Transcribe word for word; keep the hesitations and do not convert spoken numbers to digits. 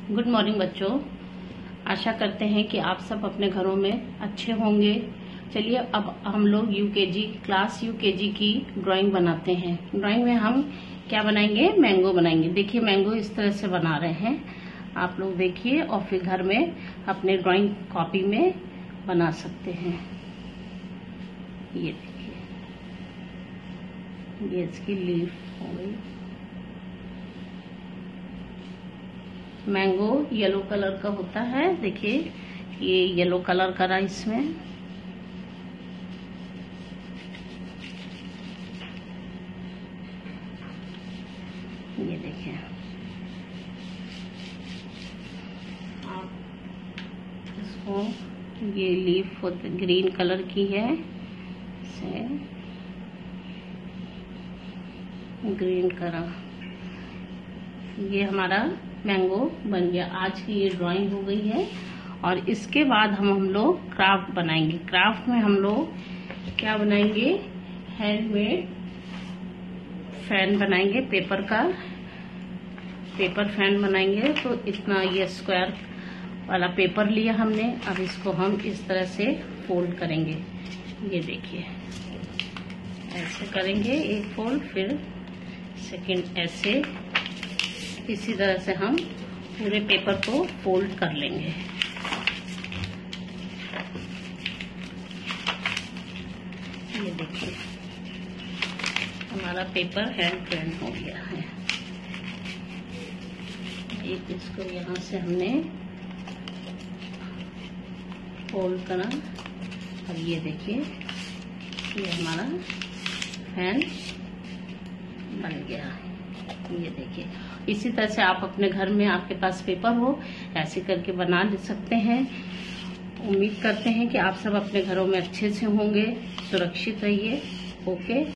Good morning बच्चों। आशा करते हैं कि आप सब अपने घरों में अच्छे होंगे। चलिए अब हम लोग यूकेजी क्लास यूकेजी की ड्राइंग बनाते हैं। ड्राइंग में हम क्या बनाएंगे? मैंगो बनाएंगे। देखिए मैंगो इस तरह से बना रहे हैं, आप लोग देखिए और फिर घर में अपने ड्राइंग कॉपी में बना सकते हैं। ये देखिए, ये इसकी लीफ हो गई। मैंगो येलो कलर का होता है, देखिए ये येलो कलर करा इसमें। ये देखिए, आप इसको, ये लीफ होती ग्रीन कलर की है, से ग्रीन कलर। ये हमारा मैंगो बन गया। आज की ये ड्राइंग हो गई है और इसके बाद हम हम लोग क्राफ्ट बनाएंगे। क्राफ्ट में हम लोग क्या बनाएंगे? हैंडमेड फैन बनाएंगे, पेपर का पेपर फैन बनाएंगे। तो इतना ये स्क्वायर वाला पेपर लिया हमने, अब इसको हम इस तरह से फोल्ड करेंगे। ये देखिए ऐसे करेंगे एक फोल्ड, फिर सेकंड ऐसे, इसी तरह से हम पूरे पेपर को फोल्ड कर लेंगे। ये देखिए हमारा पेपर हैंड फैन हो गया है। एक इसको यहाँ से हमने फोल्ड करा, अब ये देखिए ये हमारा फैन बन गया है। ये देखिए इसी तरह से आप अपने घर में, आपके पास पेपर हो, ऐसे करके बना ले सकते हैं। उम्मीद करते हैं कि आप सब अपने घरों में अच्छे से होंगे। सुरक्षित रहिए। ओके।